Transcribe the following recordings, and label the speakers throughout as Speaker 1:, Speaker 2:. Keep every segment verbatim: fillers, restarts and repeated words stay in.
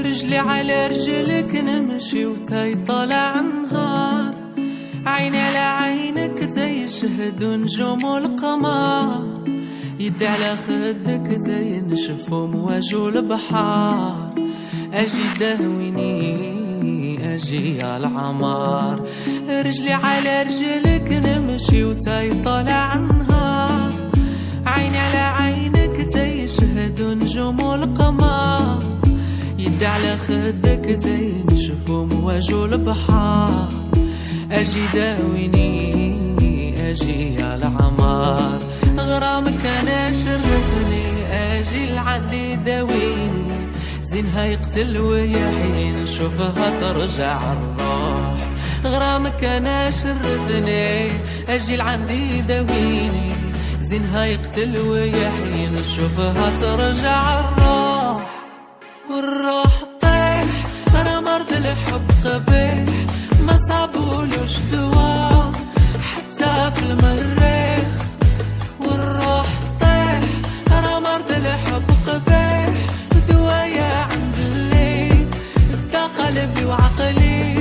Speaker 1: رجلي على رجلك نمشي وتاي طالع نهار، عيني على عينك تيشهد نجوم والقمر، يدي على خدك تينشف مواج البحار، اجي داويني اجي يا العمار. رجلي على رجلك نمشي وتاي طالع نهار، عيني على عينك تيشهد نجوم والقمر، يدي على خدك تينشف مواج البحار، اجي داويني اجي يا العمار. غرامك انا شرفني اجي لعندي داويني، زينها يقتل ويا حين نشوفها ترجع الروح. غرامك انا شرفني اجي لعندي داويني، زينها يقتل ويا حين نشوفها ترجع الروح. والروح طيح انا مرض الحب قبيح، ما صابولوش دوا حتى في المريخ. والروح طيح انا مرض الحب قبيح، دوايا عند الليل دا قلبي وعقلي.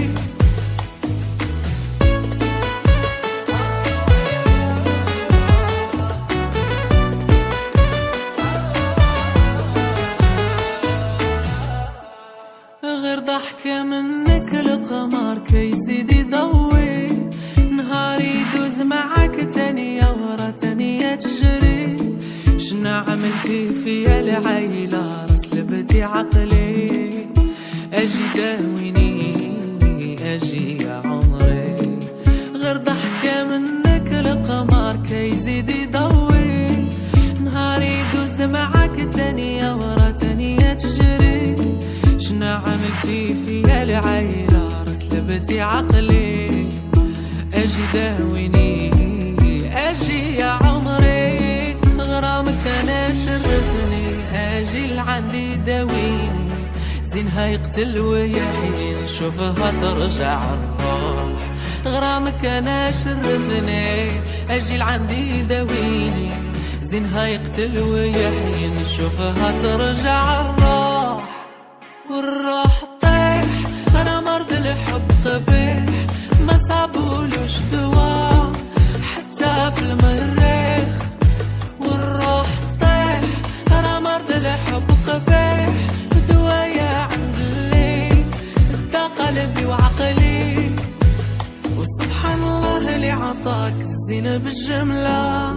Speaker 1: غير ضحكة منك القمر كي سيدي ضوي، نهاري يدوز معاك تانية ورا تانية تجري. شنا عملتي فيا العيلة رسلبتي عقلي، اجي داويني اجي يا عمري. غير ضحكة منك القمر كي يزيد ضوي، نهاري يدوز معاك تانية ورا تانية تجري. شنا عملتي فيا العيلة رسلبتي عقلي، اجي داويني اجي يا عمري. غرامك انا شرفني اجي لعندي داويني، زينها يقتل ويا حين نشوفها ترجع الروح. غرامك انا شرفني اجي لعندي داويني، زينها يقتل ويا حين نشوفها ترجع الروح. والروح طيح انا مرض الحب قبيح، ما صابولوش دوا حتى في المريخ. والروح طيح انا مرض الحب قبيح، دوايا عند الليل دا قلبي وعقلي. وسبحان الله اللي عطاك الزينة بالجملة،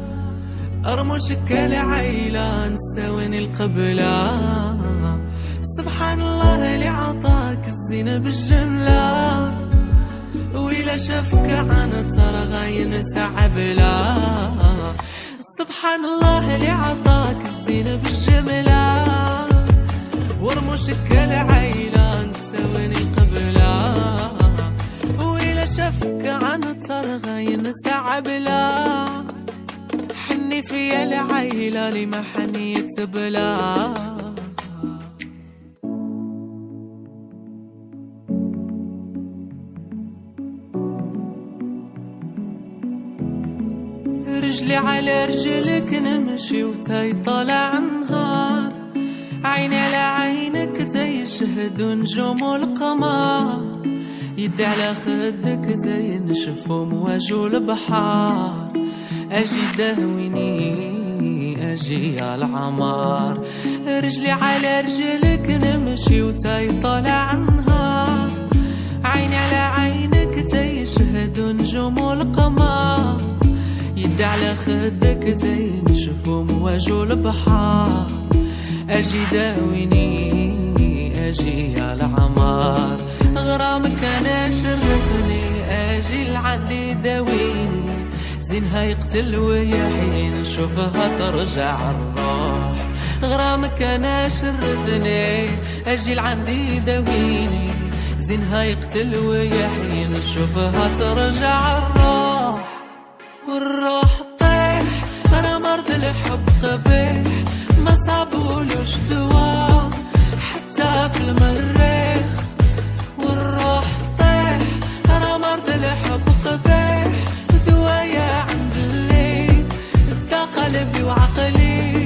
Speaker 1: ارمشك العيلة نساويني القبلة. سبحان الله اللي عطاك الزينة بالجملة، وإلا شافك عن ترى غاين سعبلا. سبحان الله اللي عطاك الزينة بالجملة، ورموشك العيلة نساويني القبلة. وإلا شافك عن ترى غاين سعبلا، حني فيا العيلة لما حنيت بلا. رجلي على رجلك نمشي وتاي طالع نهار، عيني على عينك تيشهد نجوم والقمر، يدي على خدك تينشف مواج البحار، اجي داويني اجي يا العمار. رجلي على رجلك نمشي وتاي طالع نهار، عيني على عينك تيشهد نجوم والقمر، يدي على خدك تينشف مواج البحار، اجي داويني اجي يا العمار. غرامك انا شرفني اجي لعندي داويني، زينها يقتل ويا حين نشوفها ترجع الروح. غرامك انا شرفني اجي لعندي داويني، زينها يقتل ويا حين نشوفها ترجع الروح. والروح طيح انا مرض الحب قبيح، ما صابولوش دوا حتى في المريخ. والروح طيح انا مرض الحب قبيح، دوايا عند الليل دا قلبي وعقلي.